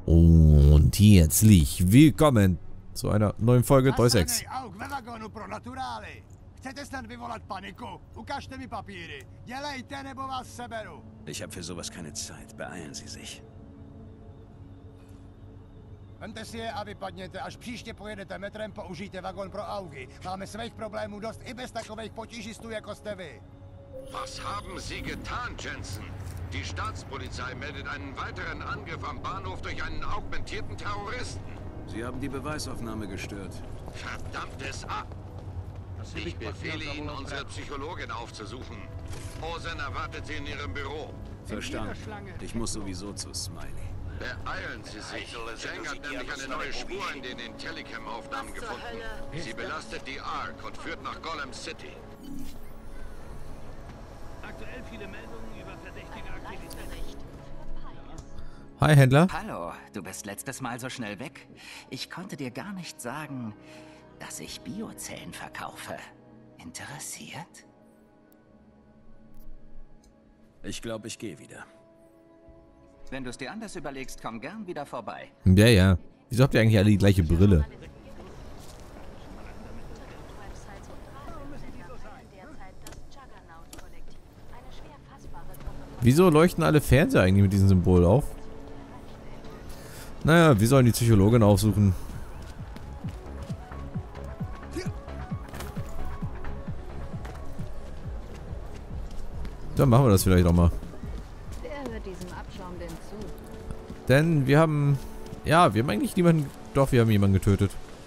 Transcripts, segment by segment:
Und herzlich willkommen zu einer neuen Folge Deus Ex. Ich habe für sowas keine Zeit. Beeilen Sie sich. Vemte si je a vypadněte, až příště pojedete metrem, použijte vagon pro Augy. Máme svých problémů dost i bez takových potížistů, jako jste vy. Was haben Sie getan, Jensen? Die Staatspolizei meldet einen weiteren Angriff am Bahnhof durch einen augmentierten Terroristen. Sie haben die Beweisaufnahme gestört. Verdammtes A... Ich befehle Ihnen, unsere Psychologin aufzusuchen. Ozen erwartet Sie in Ihrem Büro. Verstanden. Ich muss sowieso zu Smiley. Beeilen Sie sich. Chang hat nämlich eine neue Spur in den Intellicam-Aufnahmen gefunden. Sie belastet die Ark und führt nach Golem City. Aktuell viele Meldungen über verdächtige Aktivitäten. Hi, Händler. Hallo, du bist letztes Mal so schnell weg. Ich konnte dir gar nicht sagen, dass ich Biozellen verkaufe. Interessiert? Ich glaube, ich gehe wieder. Wenn du es dir anders überlegst, komm gern wieder vorbei. Ja, ja. Wieso habt ihr eigentlich alle die gleiche Brille? Wieso leuchten alle Fernseher eigentlich mit diesem Symbol auf? Naja, wir sollen die Psychologin aufsuchen. Dann machen wir das vielleicht auch mal. Denn wir haben... Ja, wir haben eigentlich niemanden... Doch, wir haben jemanden getötet.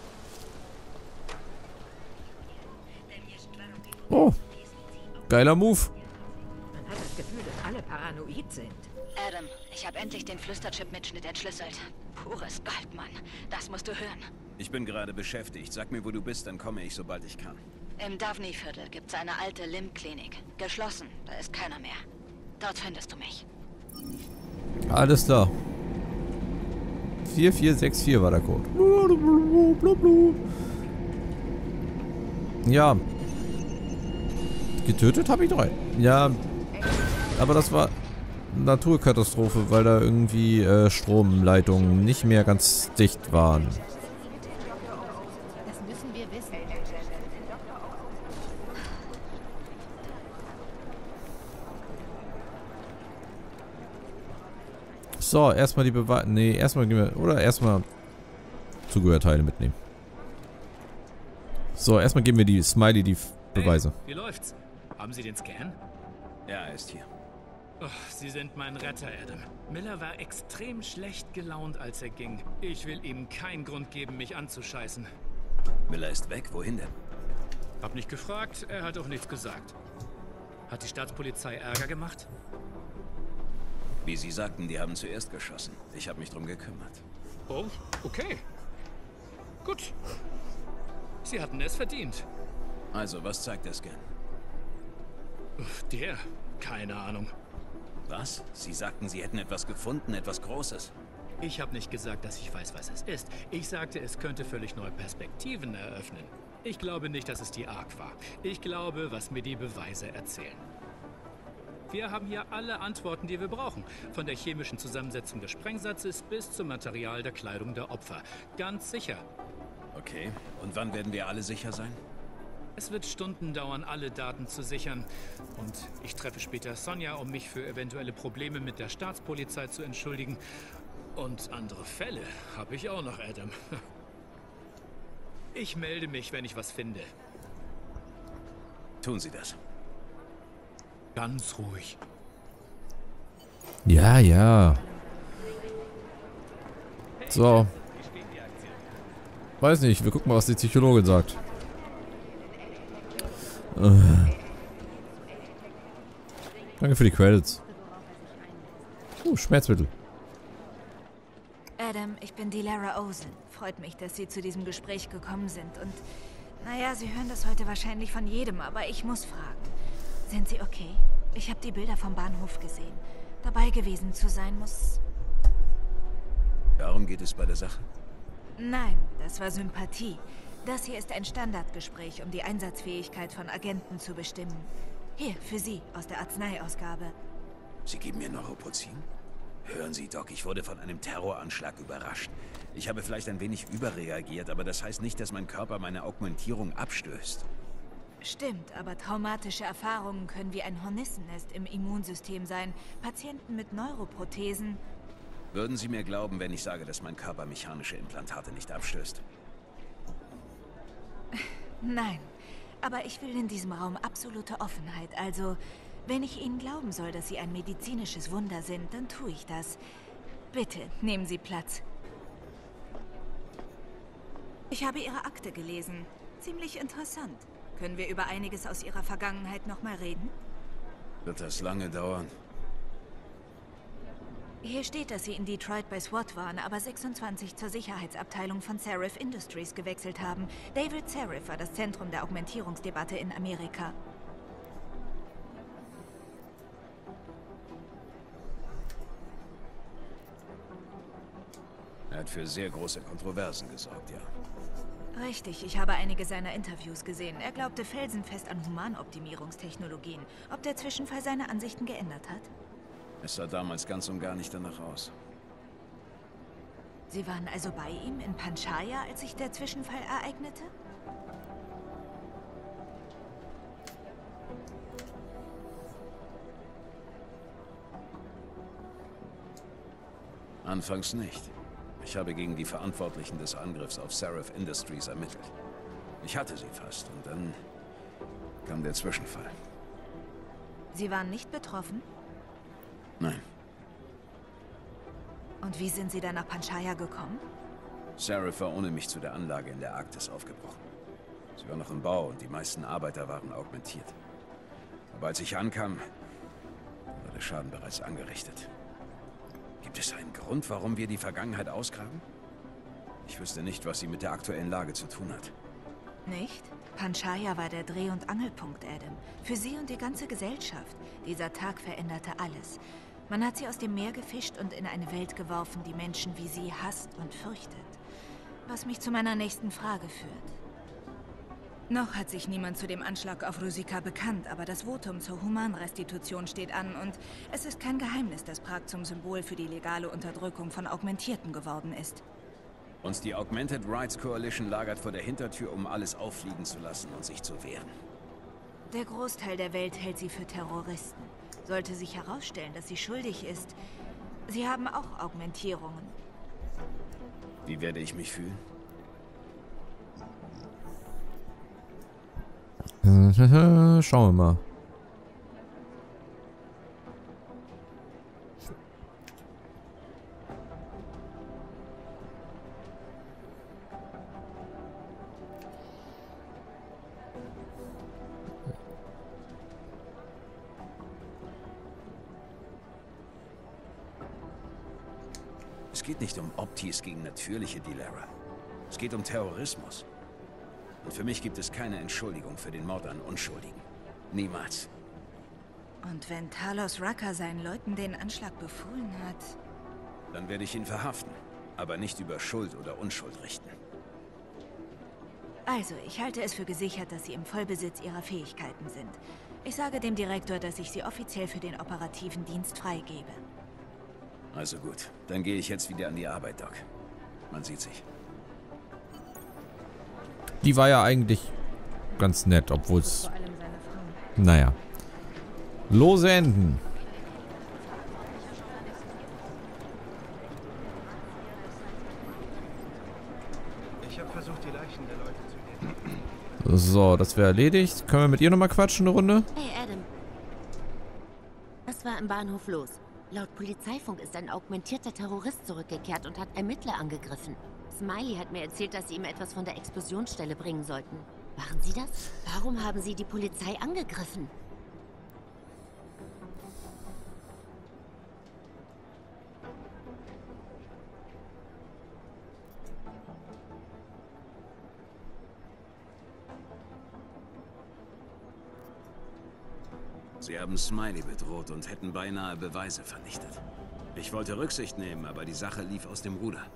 Oh. Geiler Move. Man hat das Gefühl, dass alle paranoid sind. Adam, ich habe endlich den Flüsterchip-Mitschnitt entschlüsselt. Pures Gold, Mann. Das musst du hören. Ich bin gerade beschäftigt. Sag mir, wo du bist, dann komme ich, sobald ich kann. Im Daphne-Viertel gibt's eine alte Limb-Klinik. Geschlossen, da ist keiner mehr. Dort findest du mich. Alles klar. 4464 war der Code. Ja. Getötet habe ich 3. Ja. Aber das war Naturkatastrophe, weil da irgendwie Stromleitungen nicht mehr ganz dicht waren. Das müssen wir wissen. So, erstmal die Beweise. Nee, erstmal gehen wir. Oder erstmal Zugehörteile mitnehmen. So, erstmal geben wir die Smiley die Beweise. Hey, wie läuft's? Haben Sie den Scan? Ja, er ist hier. Oh, Sie sind mein Retter, Adam. Miller war extrem schlecht gelaunt, als er ging. Ich will ihm keinen Grund geben, mich anzuscheißen. Miller ist weg. Wohin denn? Hab nicht gefragt, er hat auch nichts gesagt. Hat die Staatspolizei Ärger gemacht? Wie Sie sagten, die haben zuerst geschossen. Ich habe mich drum gekümmert. Oh, okay. Gut. Sie hatten es verdient. Also, was zeigt der Scan? Der? Keine Ahnung. Was? Sie sagten, Sie hätten etwas gefunden, etwas Großes. Ich habe nicht gesagt, dass ich weiß, was es ist. Ich sagte, es könnte völlig neue Perspektiven eröffnen. Ich glaube nicht, dass es die Ark war. Ich glaube, was mir die Beweise erzählen. Wir haben hier alle Antworten, die wir brauchen. Von der chemischen Zusammensetzung des Sprengsatzes bis zum Material der Kleidung der Opfer. Ganz sicher. Okay. Und wann werden wir alle sicher sein? Es wird Stunden dauern, alle Daten zu sichern. Und ich treffe später Sonja, um mich für eventuelle Probleme mit der Staatspolizei zu entschuldigen. Und andere Fälle habe ich auch noch, Adam. Ich melde mich, wenn ich was finde. Tun Sie das. Ganz ruhig. Ja, ja. So. Weiß nicht, wir gucken mal, was die Psychologin sagt. Danke für die Credits. Schmerzmittel. Adam, ich bin die Lara Ozen. Freut mich, dass Sie zu diesem Gespräch gekommen sind. Und, naja, Sie hören das heute wahrscheinlich von jedem, aber ich muss fragen. Sind Sie okay? Ich habe die Bilder vom Bahnhof gesehen. Dabei gewesen zu sein muss... Darum geht es bei der Sache? Nein, das war Sympathie. Das hier ist ein Standardgespräch, um die Einsatzfähigkeit von Agenten zu bestimmen. Hier, für Sie, aus der Arzneiausgabe. Sie geben mir Neuropozyl? Hören Sie, Doc, ich wurde von einem Terroranschlag überrascht. Ich habe vielleicht ein wenig überreagiert, aber das heißt nicht, dass mein Körper meine Augmentierung abstößt. Stimmt, aber traumatische Erfahrungen können wie ein Hornissennest im Immunsystem sein. Patienten mit Neuroprothesen... Würden Sie mir glauben, wenn ich sage, dass mein Körper mechanische Implantate nicht abstößt? Nein, aber ich will in diesem Raum absolute Offenheit. Also, wenn ich Ihnen glauben soll, dass Sie ein medizinisches Wunder sind, dann tue ich das. Bitte, nehmen Sie Platz. Ich habe Ihre Akte gelesen. Ziemlich interessant. Können wir über einiges aus Ihrer Vergangenheit noch mal reden? Wird das lange dauern? Hier steht, dass Sie in Detroit bei SWAT waren, aber 26 zur Sicherheitsabteilung von Seraph Industries gewechselt haben. David Seraph war das Zentrum der Augmentierungsdebatte in Amerika. Er hat für sehr große Kontroversen gesorgt, ja. Richtig, ich habe einige seiner Interviews gesehen. Er glaubte felsenfest an Humanoptimierungstechnologien. Ob der Zwischenfall seine Ansichten geändert hat? Es sah damals ganz und gar nicht danach aus. Sie waren also bei ihm in Panchaya, als sich der Zwischenfall ereignete? Anfangs nicht. Ich habe gegen die Verantwortlichen des Angriffs auf Seraph Industries ermittelt. Ich hatte sie fast und dann kam der Zwischenfall. Sie waren nicht betroffen? Nein. Und wie sind Sie dann nach Panchaya gekommen? Seraph war ohne mich zu der Anlage in der Arktis aufgebrochen. Sie war noch im Bau und die meisten Arbeiter waren augmentiert. Aber als ich ankam, war der Schaden bereits angerichtet. Gibt es einen Grund, warum wir die Vergangenheit ausgraben? Ich wüsste nicht, was sie mit der aktuellen Lage zu tun hat. Nicht? Panchaya war der Dreh- und Angelpunkt, Adam. Für Sie und die ganze Gesellschaft. Dieser Tag veränderte alles. Man hat sie aus dem Meer gefischt und in eine Welt geworfen, die Menschen wie Sie hasst und fürchtet. Was mich zu meiner nächsten Frage führt. Noch hat sich niemand zu dem Anschlag auf Rusika bekannt, aber das Votum zur Humanrestitution steht an und es ist kein Geheimnis, dass Prag zum Symbol für die legale Unterdrückung von Augmentierten geworden ist. Und die Augmented Rights Coalition lagert vor der Hintertür, um alles auffliegen zu lassen und sich zu wehren. Der Großteil der Welt hält sie für Terroristen. Sollte sich herausstellen, dass sie schuldig ist, sie haben auch Augmentierungen. Wie werde ich mich fühlen? Schauen wir mal. Es geht nicht um Optis gegen natürliche Dilera. Es geht um Terrorismus. Und für mich gibt es keine Entschuldigung für den Mord an Unschuldigen. Niemals. Und wenn Talos Rucker seinen Leuten den Anschlag befohlen hat... Dann werde ich ihn verhaften. Aber nicht über Schuld oder Unschuld richten. Also, ich halte es für gesichert, dass Sie im Vollbesitz Ihrer Fähigkeiten sind. Ich sage dem Direktor, dass ich Sie offiziell für den operativen Dienst freigebe. Also gut, dann gehe ich jetzt wieder an die Arbeit, Doc. Man sieht sich. Die war ja eigentlich ganz nett, obwohl es... Naja. Lose Enden. Ich habe versucht, die Leichen der Leute zu nehmen. So, das wäre erledigt. Können wir mit ihr nochmal quatschen, eine Runde? Hey, Adam. Was war im Bahnhof los? Laut Polizeifunk ist ein augmentierter Terrorist zurückgekehrt und hat Ermittler angegriffen. Smiley hat mir erzählt, dass Sie ihm etwas von der Explosionsstelle bringen sollten. Waren Sie das? Warum haben Sie die Polizei angegriffen? Sie haben Smiley bedroht und hätten beinahe Beweise vernichtet. Ich wollte Rücksicht nehmen, aber die Sache lief aus dem Ruder.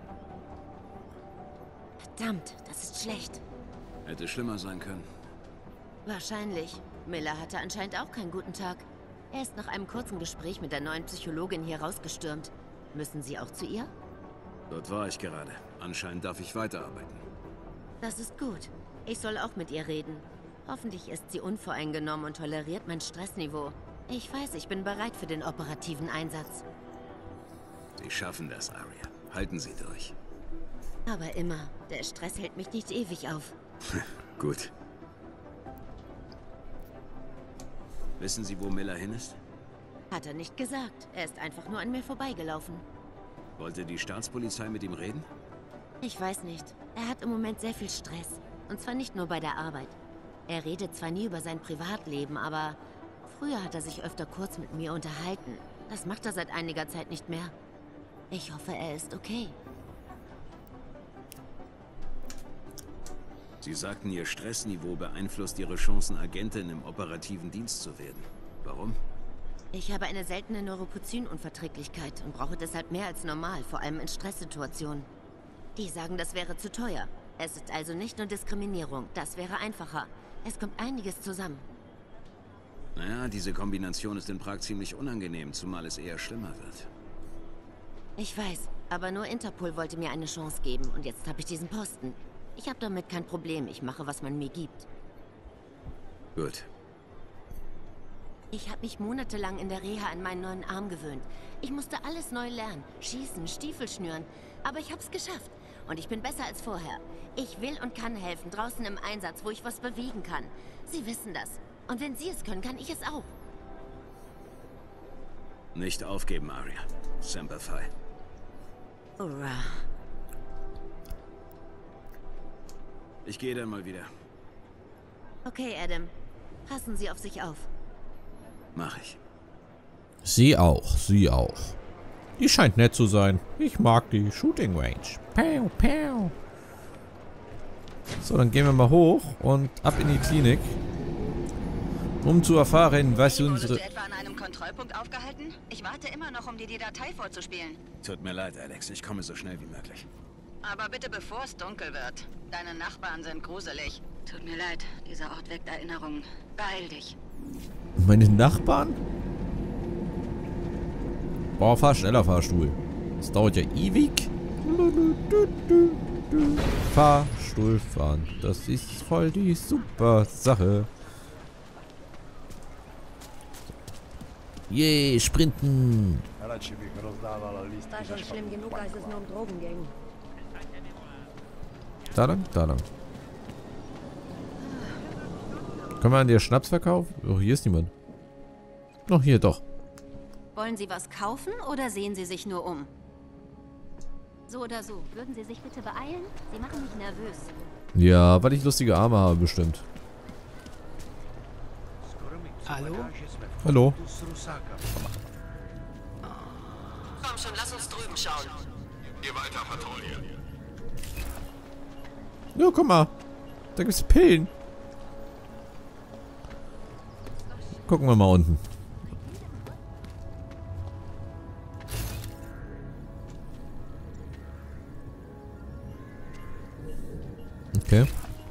Verdammt, das ist schlecht. Hätte schlimmer sein können. Wahrscheinlich. Miller hatte anscheinend auch keinen guten Tag. Er ist nach einem kurzen Gespräch mit der neuen Psychologin hier rausgestürmt. Müssen Sie auch zu ihr? Dort war ich gerade. Anscheinend darf ich weiterarbeiten. Das ist gut. Ich soll auch mit ihr reden. Hoffentlich ist sie unvoreingenommen und toleriert mein Stressniveau. Ich weiß, ich bin bereit für den operativen Einsatz. Sie schaffen das, Aria. Halten Sie durch. Aber immer. Der Stress hält mich nicht ewig auf. Gut. Wissen Sie, wo Miller hin ist? Hat er nicht gesagt. Er ist einfach nur an mir vorbeigelaufen. Wollte die Staatspolizei mit ihm reden? Ich weiß nicht. Er hat im Moment sehr viel Stress. Und zwar nicht nur bei der Arbeit. Er redet zwar nie über sein Privatleben, aber früher hat er sich öfter kurz mit mir unterhalten. Das macht er seit einiger Zeit nicht mehr. Ich hoffe, er ist okay. Sie sagten, Ihr Stressniveau beeinflusst Ihre Chancen, Agentin im operativen Dienst zu werden. Warum? Ich habe eine seltene Neuropozyununverträglichkeit und brauche deshalb mehr als normal, vor allem in Stresssituationen. Die sagen, das wäre zu teuer. Es ist also nicht nur Diskriminierung, das wäre einfacher. Es kommt einiges zusammen. Naja, diese Kombination ist in Prag ziemlich unangenehm, zumal es eher schlimmer wird. Ich weiß, aber nur Interpol wollte mir eine Chance geben und jetzt habe ich diesen Posten. Ich habe damit kein Problem, ich mache, was man mir gibt. Gut. Ich habe mich monatelang in der Reha an meinen neuen Arm gewöhnt. Ich musste alles neu lernen, schießen, Stiefel schnüren. Aber ich habe es geschafft und ich bin besser als vorher. Ich will und kann helfen, draußen im Einsatz, wo ich was bewegen kann. Sie wissen das. Und wenn Sie es können, kann ich es auch. Nicht aufgeben, Aria. Semper Fi. Hurra. Ich gehe dann mal wieder. Okay, Adam. Passen Sie auf sich auf. Mach ich. Sie auch, sie auch. Die scheint nett zu sein. Ich mag die Shooting Range. Pow, pow. So, dann gehen wir mal hoch und ab in die Klinik. Um zu erfahren, was unsere... Wurdest du etwa an einem Kontrollpunkt aufgehalten? Ich warte immer noch, um dir die Datei vorzuspielen. Tut mir leid, Alex. Ich komme so schnell wie möglich. Aber bitte bevor es dunkel wird. Deine Nachbarn sind gruselig. Tut mir leid, dieser Ort weckt Erinnerungen. Beeil dich. Meine Nachbarn? Boah, fahr schneller, Fahrstuhl. Das dauert ja ewig. Fahrstuhl fahren. Das ist voll die super Sache. Yay, sprinten. War schon schlimm genug, als es nur um Drogen ging. Da lang, da lang. Können wir an dir Schnaps verkaufen? Oh, hier ist niemand. Noch hier, doch. Wollen Sie was kaufen oder sehen Sie sich nur um? So oder so. Würden Sie sich bitte beeilen? Sie machen mich nervös. Ja, weil ich lustige Arme habe, bestimmt. Hallo? Hallo. Komm schon, lass uns drüben schauen. Ihr weiter Patrouille. Ja, guck mal. Da gibt's Pillen. Gucken wir mal unten. Okay.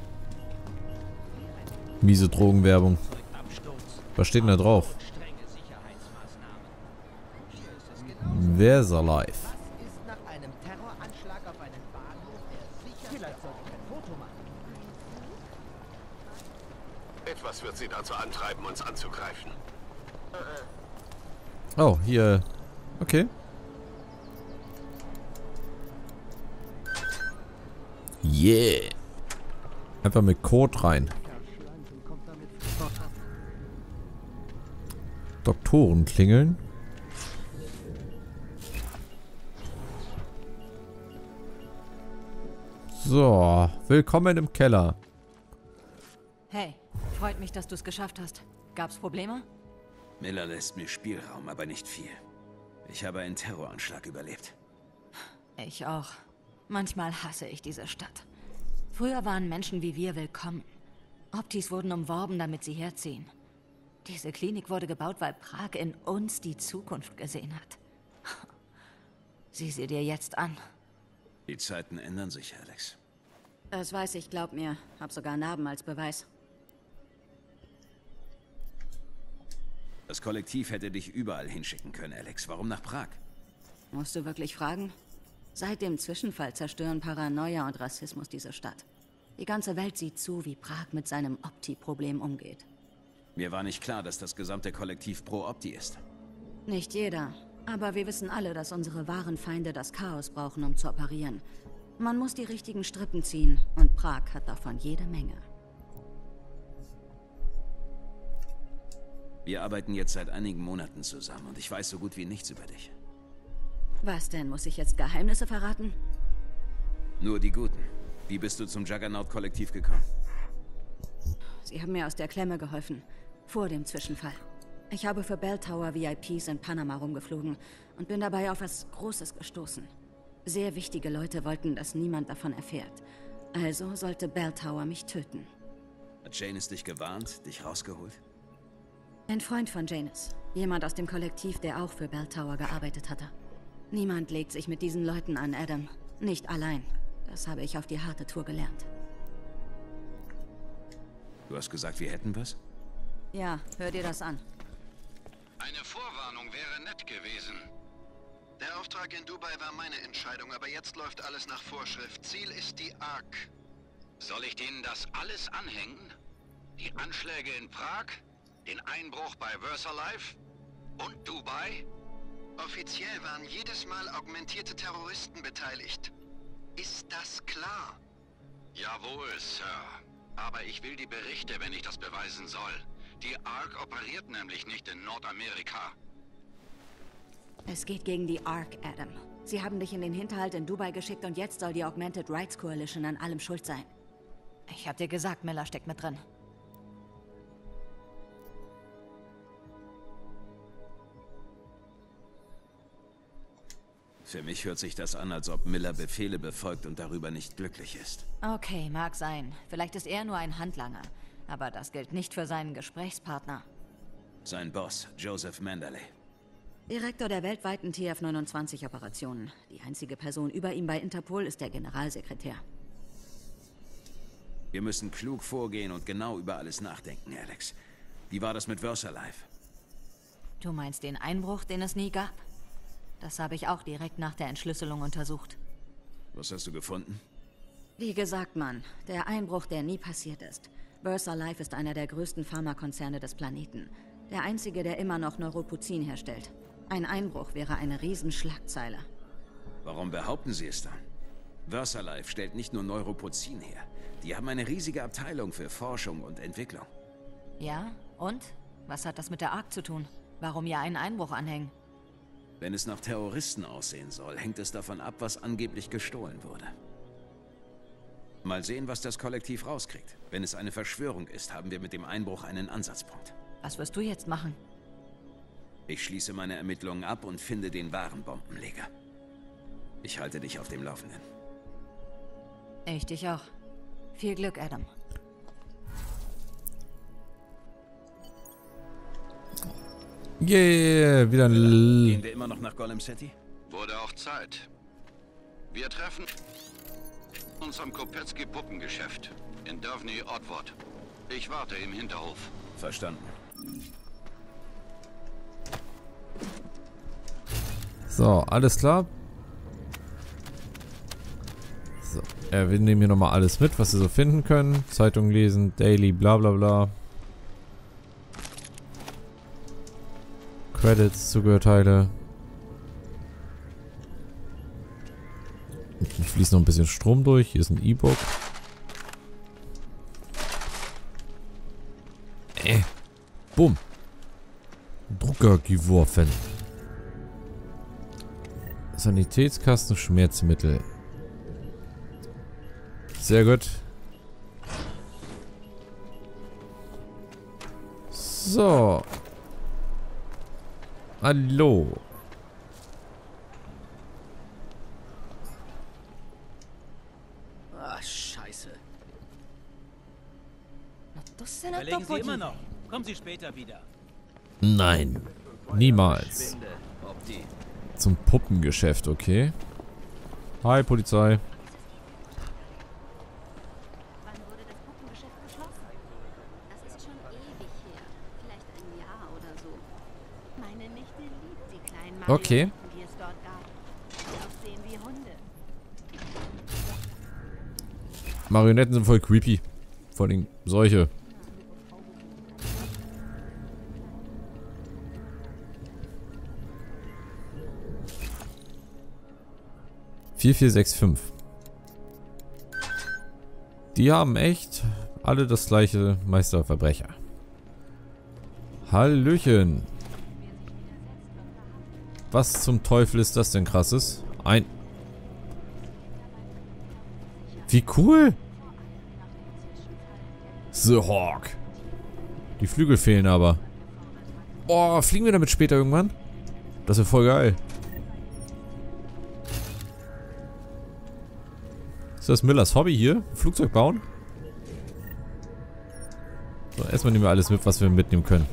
Miese Drogenwerbung. Was steht denn da drauf? Versa-Life. Ist nach einem Terroranschlag auf einen Bahnhof der sicher... Vielleicht sollte ich ein Foto machen. Etwas wird sie dazu antreiben, uns anzugreifen. Oh, hier. Okay. Yeah. Einfach mit Code rein. Doktoren klingeln. So, willkommen im Keller. Hey, freut mich, dass du es geschafft hast. Gab's Probleme? Miller lässt mir Spielraum, aber nicht viel. Ich habe einen Terroranschlag überlebt. Ich auch. Manchmal hasse ich diese Stadt. Früher waren Menschen wie wir willkommen. Optis wurden umworben, damit sie herziehen. Diese Klinik wurde gebaut, weil Prag in uns die Zukunft gesehen hat. Sieh sie dir jetzt an. Die Zeiten ändern sich, Alex. Das weiß ich, glaub mir. Hab sogar Narben als Beweis. Das Kollektiv hätte dich überall hinschicken können, Alex. Warum nach Prag? Musst du wirklich fragen? Seit dem Zwischenfall zerstören Paranoia und Rassismus diese Stadt. Die ganze Welt sieht zu, wie Prag mit seinem Opti-Problem umgeht. Mir war nicht klar, dass das gesamte Kollektiv pro Opti ist. Nicht jeder. Aber wir wissen alle, dass unsere wahren Feinde das Chaos brauchen, um zu operieren. Man muss die richtigen Strippen ziehen. Und Prag hat davon jede Menge. Wir arbeiten jetzt seit einigen Monaten zusammen und ich weiß so gut wie nichts über dich. Was denn? Muss ich jetzt Geheimnisse verraten? Nur die Guten. Wie bist du zum Juggernaut-Kollektiv gekommen? Sie haben mir aus der Klemme geholfen. Vor dem Zwischenfall. Ich habe für Bell Tower VIPs in Panama rumgeflogen und bin dabei auf was Großes gestoßen. Sehr wichtige Leute wollten, dass niemand davon erfährt. Also sollte Bell Tower mich töten. Hat Janus dich gewarnt, dich rausgeholt? Ein Freund von Janus. Jemand aus dem Kollektiv, der auch für Bell Tower gearbeitet hatte. Niemand legt sich mit diesen Leuten an, Adam. Nicht allein. Das habe ich auf die harte Tour gelernt. Du hast gesagt, wir hätten was? Ja, hör dir das an. Eine Vorwarnung wäre nett gewesen. Der Auftrag in Dubai war meine Entscheidung, aber jetzt läuft alles nach Vorschrift. Ziel ist die Ark. Soll ich denen das alles anhängen? Die Anschläge in Prag? Den Einbruch bei VersaLife? Und Dubai? Offiziell waren jedes Mal augmentierte Terroristen beteiligt. Ist das klar? Jawohl, Sir. Aber ich will die Berichte, wenn ich das beweisen soll. Die Ark operiert nämlich nicht in Nordamerika. Es geht gegen die Ark, Adam. Sie haben dich in den Hinterhalt in Dubai geschickt und jetzt soll die Augmented Rights Coalition an allem schuld sein. Ich hab dir gesagt, Miller steckt mit drin. Für mich hört sich das an, als ob Miller Befehle befolgt und darüber nicht glücklich ist. Okay, mag sein. Vielleicht ist er nur ein Handlanger. Aber das gilt nicht für seinen Gesprächspartner. Sein Boss, Joseph Mandalay. Direktor der weltweiten TF-29-Operationen. Die einzige Person über ihm bei Interpol ist der Generalsekretär. Wir müssen klug vorgehen und genau über alles nachdenken, Alex. Wie war das mit VersaLife? Du meinst den Einbruch, den es nie gab? Das habe ich auch direkt nach der Entschlüsselung untersucht. Was hast du gefunden? Wie gesagt, Mann, der Einbruch, der nie passiert ist. VersaLife ist einer der größten Pharmakonzerne des Planeten. Der einzige, der immer noch Neuropozyne herstellt. Ein Einbruch wäre eine Riesenschlagzeile. Warum behaupten Sie es dann? VersaLife stellt nicht nur Neuropozyne her. Die haben eine riesige Abteilung für Forschung und Entwicklung. Ja, und? Was hat das mit der Ark zu tun? Warum ja einen Einbruch anhängen? Wenn es nach Terroristen aussehen soll, hängt es davon ab, was angeblich gestohlen wurde. Mal sehen, was das Kollektiv rauskriegt. Wenn es eine Verschwörung ist, haben wir mit dem Einbruch einen Ansatzpunkt. Was wirst du jetzt machen? Ich schließe meine Ermittlungen ab und finde den wahren Bombenleger. Ich halte dich auf dem Laufenden. Ich dich auch. Viel Glück, Adam. Yeah, wieder ein Gehen wir immer noch nach Golem City? Wurde auch Zeit. Wir treffen uns am Kopetzky-Puppengeschäft in Dovny-Oddwort. Ich warte im Hinterhof. Verstanden. So, alles klar. So, wir nehmen hier nochmal alles mit, was wir so finden können. Zeitung lesen, Daily, bla bla bla. Credits, Zubehörteile. Hier fließt noch ein bisschen Strom durch. Hier ist ein E-Book. Bumm. Drucker geworfen. Sanitätskasten, Schmerzmittel. Sehr gut. So. Hallo. Ah, scheiße. Überlegen Sie immer noch. Kommen Sie später wieder. Nein. Niemals. Zum Puppengeschäft, okay. Hi, Polizei. Wann wurde das Puppengeschäft geschlossen? Das ist schon ewig her. Vielleicht ein Jahr oder so. Okay. Marionetten sind voll creepy. Vor allem solche. (4465). Die haben echt alle das gleiche Meisterverbrecher. Hallöchen. Was zum Teufel ist das denn krasses? Wie cool! The Hawk. Die Flügel fehlen aber. Oh, fliegen wir damit später irgendwann? Das wäre voll geil. Ist das Millers Hobby hier? Flugzeug bauen? So, erstmal nehmen wir alles mit, was wir mitnehmen können.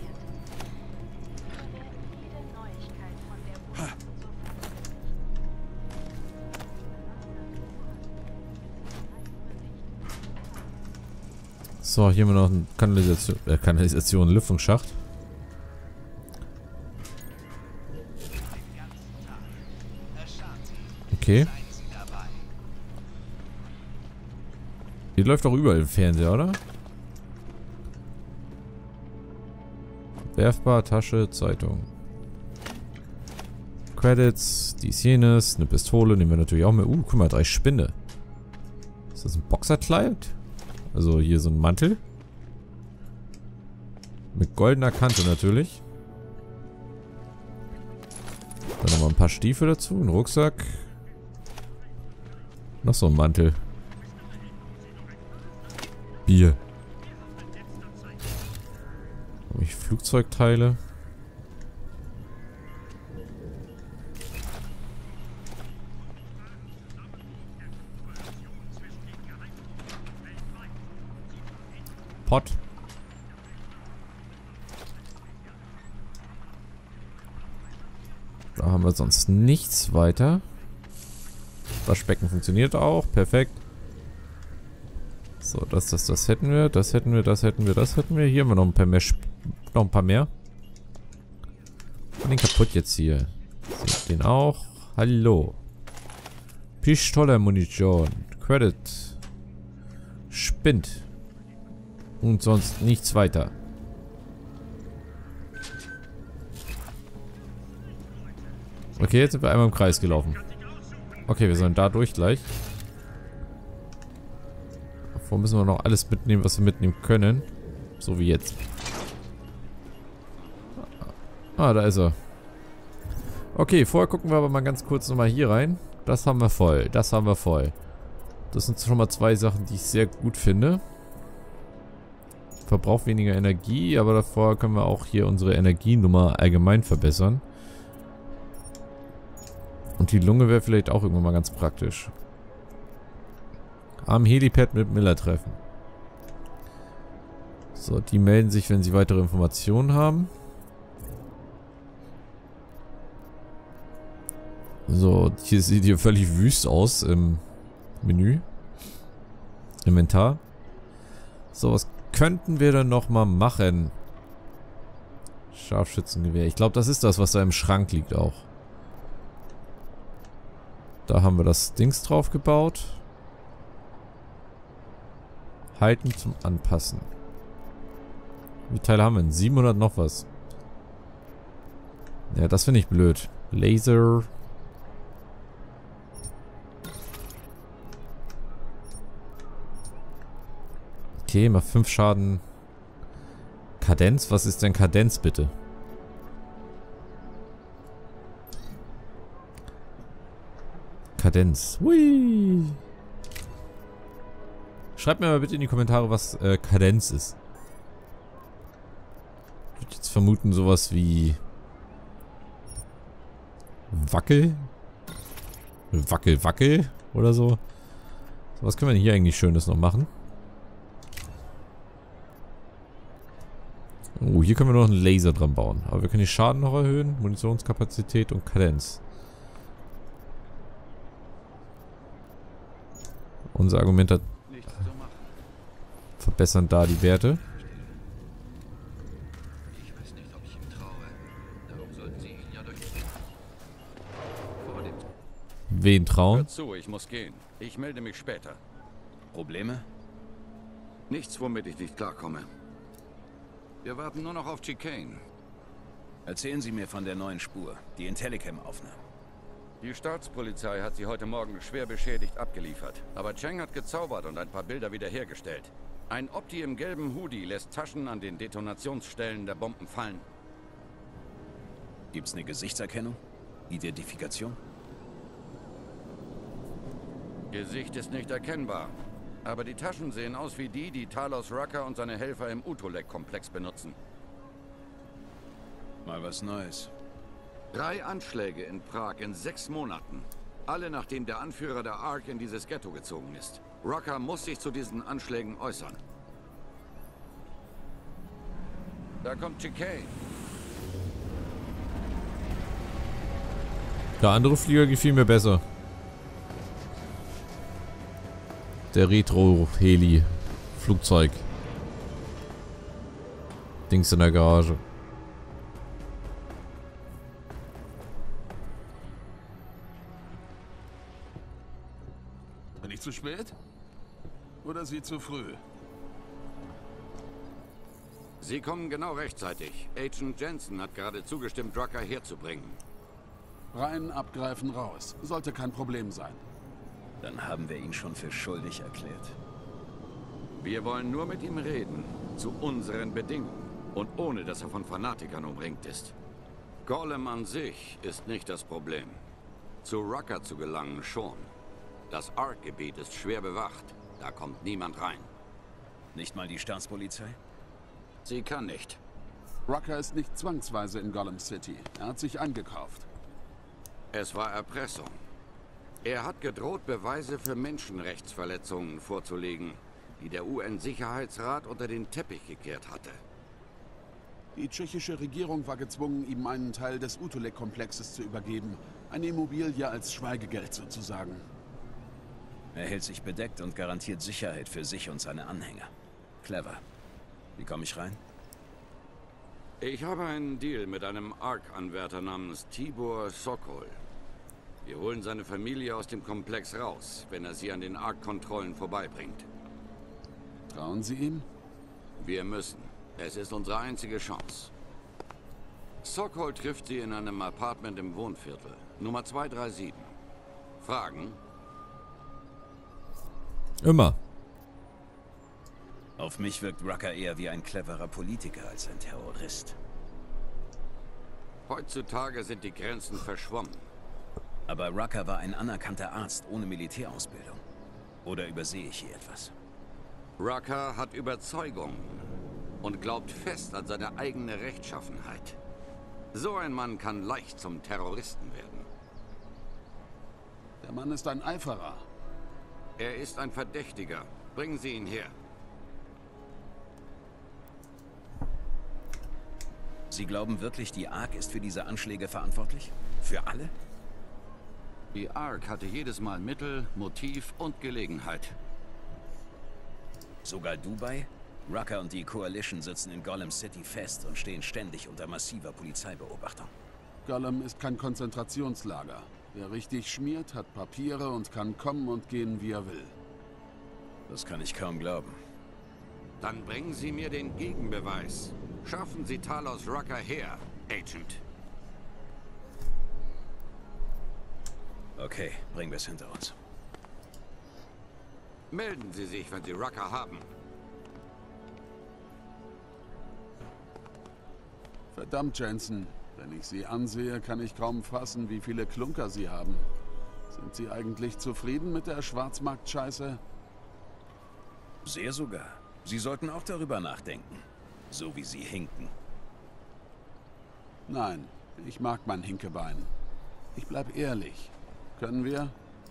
So, hier haben wir noch eine Kanalisation, Lüftungsschacht. Okay. Hier läuft doch überall im Fernseher, oder? Werfbar, Tasche, Zeitung. Credits, dies, jenes, eine Pistole nehmen wir natürlich auch mit. Guck mal, 3 Spinde. Ist das ein Boxerkleid? Also hier so ein Mantel. Mit goldener Kante natürlich. Dann nochmal ein paar Stiefel dazu, ein Rucksack. Noch so ein Mantel. Bier. Habe ich Flugzeugteile. Pot. Da haben wir sonst nichts weiter. Waschbecken funktioniert auch. Perfekt. So, das hätten wir. Das hätten wir, das hätten wir, das hätten wir. Hier haben wir noch ein paar mehr. Noch ein paar mehr. Und den kaputt jetzt hier. So, den auch. Hallo. Pistola-Munition. Credit. Spind. Und sonst nichts weiter. Okay, jetzt sind wir einmal im Kreis gelaufen. Okay, wir sollen da durch gleich. Davor müssen wir noch alles mitnehmen, was wir mitnehmen können. So wie jetzt. Ah, da ist er. Okay, vorher gucken wir aber mal ganz kurz nochmal hier rein. Das haben wir voll. Das haben wir voll. Das sind schon mal 2 Sachen, die ich sehr gut finde. Verbraucht weniger Energie, aber davor können wir auch hier unsere Energienummer allgemein verbessern. Und die Lunge wäre vielleicht auch irgendwann mal ganz praktisch. Am Helipad mit Miller treffen. So, die melden sich, wenn sie weitere Informationen haben. So, hier sieht hier völlig wüst aus im Menü. Inventar. So, was könnten wir dann nochmal machen? Scharfschützengewehr. Ich glaube, das ist das, was da im Schrank liegt auch. Da haben wir das Dings drauf gebaut. Halten zum Anpassen. Wie viele Teile haben wir denn? 700 noch was. Ja, das finde ich blöd. Laser. Okay, mal 5 Schaden. Kadenz? Was ist denn Kadenz bitte? Kadenz. Hui. Schreibt mir mal bitte in die Kommentare, was Kadenz ist. Ich würde jetzt vermuten, sowas wie Wackel? Wackel, Wackel oder so. So, was können wir denn hier eigentlich Schönes noch machen? Oh, hier können wir noch einen Laser dran bauen. Aber wir können die Schaden noch erhöhen, Munitionskapazität und Kadenz. Unser Argument hat verbessern da die Werte. Ich weiß nicht, ob ich ihm traue. Darum sollten Sie ihn ja durch. wen trauen? Hör zu, ich muss gehen. Ich melde mich später. Probleme? Nichts, womit ich nicht klarkomme. Wir warten nur noch auf Chicane. Erzählen Sie mir von der neuen Spur, die Intellicam-Aufnahmen. Die Staatspolizei hat sie heute Morgen schwer beschädigt abgeliefert. Aber Cheng hat gezaubert und ein paar Bilder wiederhergestellt. Ein Opti im gelben Hoodie lässt Taschen an den Detonationsstellen der Bomben fallen. Gibt's eine Gesichtserkennung? Identifikation? Gesicht ist nicht erkennbar. Aber die Taschen sehen aus wie die Talos Rucker und seine Helfer im Utulek-Komplex benutzen. Mal was Neues. 3 Anschläge in Prag in 6 Monaten. Alle nachdem der Anführer der ARC in dieses Ghetto gezogen ist. Rucker muss sich zu diesen Anschlägen äußern. Da kommt Chicane. Der andere Flieger gefiel mir besser. Der Retro-Heli-Flugzeug. Dings in der Garage. Bin ich zu spät? Oder Sie zu früh? Sie kommen genau rechtzeitig. Agent Jensen hat gerade zugestimmt, Rucker herzubringen. Rein, abgreifen, raus. Sollte kein Problem sein. Dann haben wir ihn schon für schuldig erklärt. Wir wollen nur mit ihm reden. Zu unseren Bedingungen. Und ohne, dass er von Fanatikern umringt ist. Golem an sich ist nicht das Problem. Zu Rucker zu gelangen schon. Das ARC-Gebiet ist schwer bewacht. Da kommt niemand rein. Nicht mal die Staatspolizei? Sie kann nicht. Rucker ist nicht zwangsweise in Golem City. Er hat sich eingekauft. Es war Erpressung. Er hat gedroht, Beweise für Menschenrechtsverletzungen vorzulegen, die der UN-Sicherheitsrat unter den Teppich gekehrt hatte. Die tschechische Regierung war gezwungen, ihm einen Teil des Utulek-Komplexes zu übergeben. Eine Immobilie als Schweigegeld sozusagen. Er hält sich bedeckt und garantiert Sicherheit für sich und seine Anhänger. Clever. Wie komme ich rein? Ich habe einen Deal mit einem ARC-Anwärter namens Tibor Sokol. Wir holen seine Familie aus dem Komplex raus, wenn er sie an den ARC-Kontrollen vorbeibringt. Trauen Sie ihm? Wir müssen. Es ist unsere einzige Chance. Sokol trifft sie in einem Apartment im Wohnviertel. Nummer 237. Fragen? Immer. Auf mich wirkt Rucker eher wie ein cleverer Politiker als ein Terrorist. Heutzutage sind die Grenzen verschwommen. Aber Rucker war ein anerkannter Arzt ohne Militärausbildung. Oder übersehe ich hier etwas? Rucker hat Überzeugung und glaubt fest an seine eigene Rechtschaffenheit. So ein Mann kann leicht zum Terroristen werden. Der Mann ist ein Eiferer. Er ist ein Verdächtiger. Bringen Sie ihn her. Sie glauben wirklich, die ARC ist für diese Anschläge verantwortlich? Für alle? Die ARC hatte jedes Mal Mittel, Motiv und Gelegenheit. Sogar Dubai? Rucker und die Coalition sitzen in Golem City fest und stehen ständig unter massiver Polizeibeobachtung. Golem ist kein Konzentrationslager. Wer richtig schmiert, hat Papiere und kann kommen und gehen, wie er will. Das kann ich kaum glauben. Dann bringen Sie mir den Gegenbeweis. Schaffen Sie Talos Rucker her, Agent. Okay, bringen wir es hinter uns. Melden Sie sich, wenn Sie Rucker haben. Verdammt, Jensen. Wenn ich Sie ansehe, kann ich kaum fassen, wie viele Klunker Sie haben. Sind Sie eigentlich zufrieden mit der Schwarzmarkt-Scheiße? Sehr sogar. Sie sollten auch darüber nachdenken. So wie Sie hinken. Nein, ich mag mein Hinkebein. Ich bleib ehrlich. Können wir?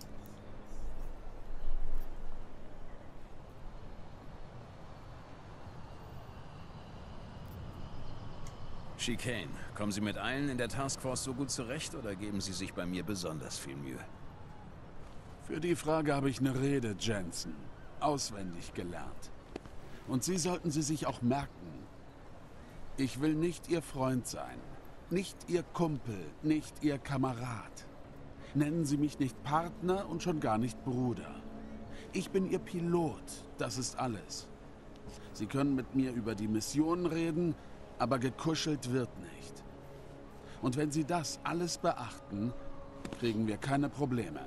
Chicane, kommen Sie mit allen in der Taskforce so gut zurecht oder geben Sie sich bei mir besonders viel Mühe? Für die Frage habe ich eine Rede, Jensen. Auswendig gelernt. Und Sie sollten sie sich auch merken. Ich will nicht Ihr Freund sein. Nicht Ihr Kumpel, nicht Ihr Kamerad. Nennen Sie mich nicht Partner und schon gar nicht Bruder. Ich bin Ihr Pilot, das ist alles. Sie können mit mir über die Mission reden, aber gekuschelt wird nicht. Und wenn Sie das alles beachten, kriegen wir keine Probleme.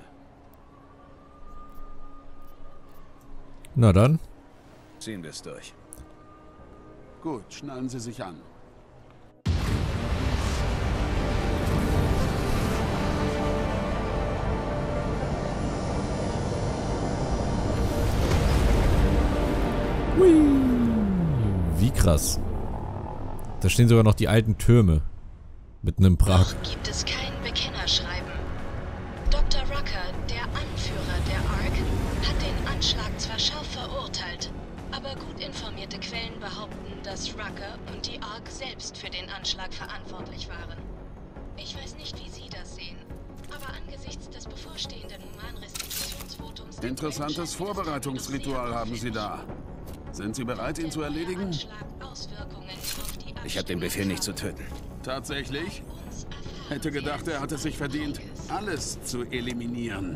Na dann. Ziehen wir es durch. Gut, schnallen Sie sich an. Hui. Wie krass. Da stehen sogar noch die alten Türme. Mitten im Prag. Noch gibt es kein Bekennerschreiben. Dr. Rucker, der Anführer der ARC, hat den Anschlag zwar scharf verurteilt, aber gut informierte Quellen behaupten, dass Rucker und die ARC selbst für den Anschlag verantwortlich waren. Ich weiß nicht, wie Sie das sehen, aber angesichts des bevorstehenden Humanrestitutionsvotums... Interessantes Vorbereitungsritual haben Sie da. Sind Sie bereit, ihn zu erledigen? Ich habe den Befehl, nicht zu töten. Tatsächlich? Hätte gedacht, er hat es sich verdient, alles zu eliminieren.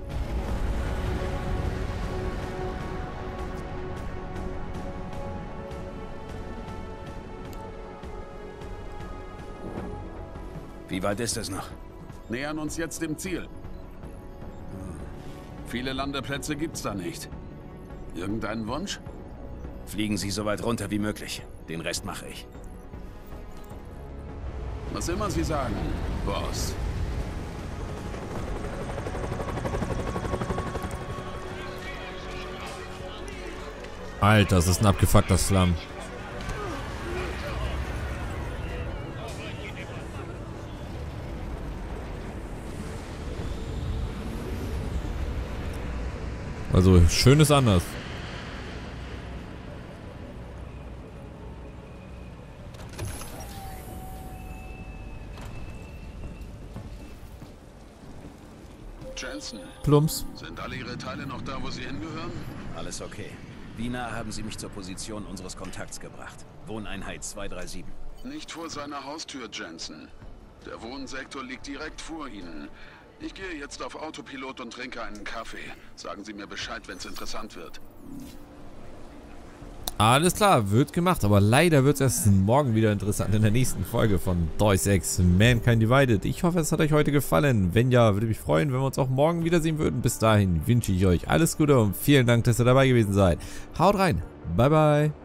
Wie weit ist es noch? Nähern uns jetzt dem Ziel. Viele Landeplätze gibt's da nicht. Irgendeinen Wunsch? Fliegen Sie so weit runter wie möglich. Den Rest mache ich. Was immer Sie sagen, Boss. Alter, das ist ein abgefuckter Slum. Also, schön ist anders. Jensen. Plumps. Sind alle Ihre Teile noch da, wo sie hingehören? Alles okay. Wie nah haben Sie mich zur Position unseres Kontakts gebracht? Wohneinheit 237. Nicht vor seiner Haustür, Jensen. Der Wohnsektor liegt direkt vor Ihnen. Ich gehe jetzt auf Autopilot und trinke einen Kaffee. Sagen Sie mir Bescheid, wenn es interessant wird. Alles klar, wird gemacht. Aber leider wird es erst morgen wieder interessant in der nächsten Folge von Deus Ex Mankind Divided. Ich hoffe, es hat euch heute gefallen. Wenn ja, würde mich freuen, wenn wir uns auch morgen wiedersehen würden. Bis dahin wünsche ich euch alles Gute und vielen Dank, dass ihr dabei gewesen seid. Haut rein. Bye, bye.